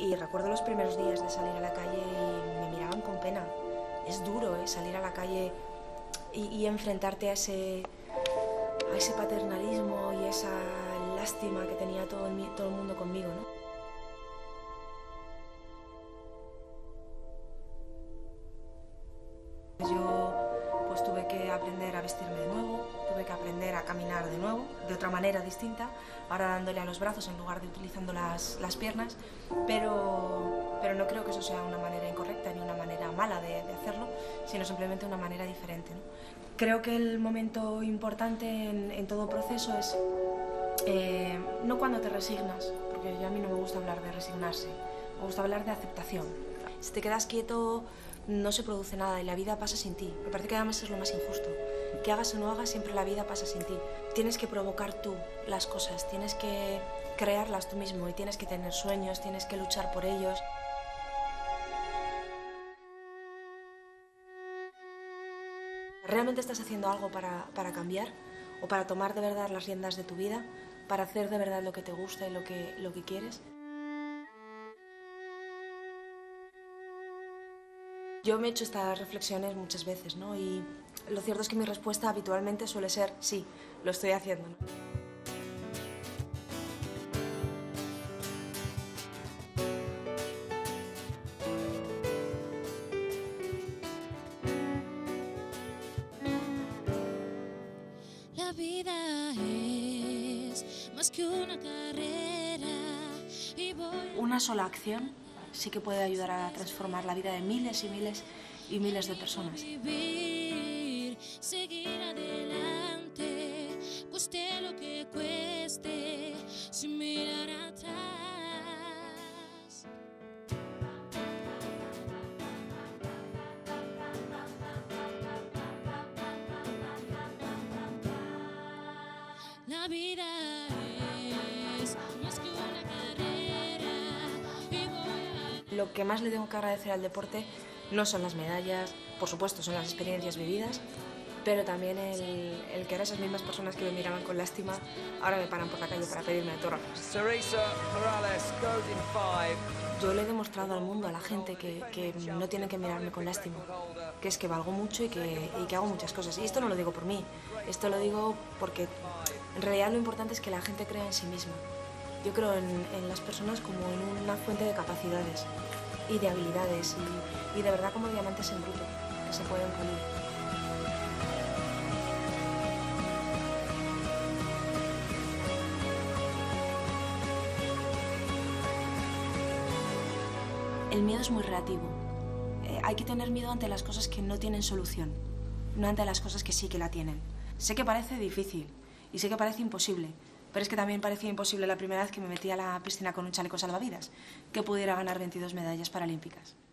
Y recuerdo los primeros días de salir a la calle y me miraban con pena. Es duro, salir a la calle y enfrentarte a ese paternalismo y esa lástima que tenía todo el mundo conmigo, ¿no? Yo pues tuve que aprender a vestirme de nuevo, tuve que aprender a caminar de nuevo, de otra manera distinta, ahora dándole a los brazos en lugar de utilizando las piernas, pero no creo que eso sea una manera incorrecta ni una manera mala de hacerlo, sino simplemente una manera diferente, ¿no? Creo que el momento importante en todo proceso es no cuando te resignas, porque a mí no me gusta hablar de resignarse, me gusta hablar de aceptación. Si te quedas quieto, no se produce nada y la vida pasa sin ti. Me parece que además es lo más injusto. Que hagas o no hagas, siempre la vida pasa sin ti. Tienes que provocar tú las cosas, tienes que crearlas tú mismo y tienes que tener sueños, tienes que luchar por ellos. ¿Realmente estás haciendo algo para cambiar o para tomar de verdad las riendas de tu vida, para hacer de verdad lo que te gusta y lo que quieres? Yo me he hecho estas reflexiones muchas veces, ¿no? Y lo cierto es que mi respuesta habitualmente suele ser sí, lo estoy haciendo, ¿no? La vida es más que una carrera y Una sola acción sí que puede ayudar a transformar la vida de miles y miles y miles de personas. vivir, seguir adelante, cueste lo que cueste, sin mirar atrás. La vida es más que una carrera y voy a... Lo que más le tengo que agradecer al deporte no son las medallas, por supuesto son las experiencias vividas, pero también el que ahora esas mismas personas que me miraban con lástima ahora me paran por la calle para pedirme autógrafos. Sarisa Morales goes in 5. Yo le he demostrado al mundo, a la gente, que no tienen que mirarme con lástima, que es que valgo mucho y que hago muchas cosas. Y esto no lo digo por mí, esto lo digo porque en realidad lo importante es que la gente crea en sí misma. Yo creo en las personas como en una fuente de capacidades y de habilidades y de verdad como diamantes en bruto, que se pueden pulir. El miedo es muy relativo. Hay que tener miedo ante las cosas que no tienen solución, no ante las cosas que sí que la tienen. Sé que parece difícil y sé que parece imposible, pero es que también parecía imposible la primera vez que me metí a la piscina con un chaleco salvavidas, que pudiera ganar 22 medallas paralímpicas.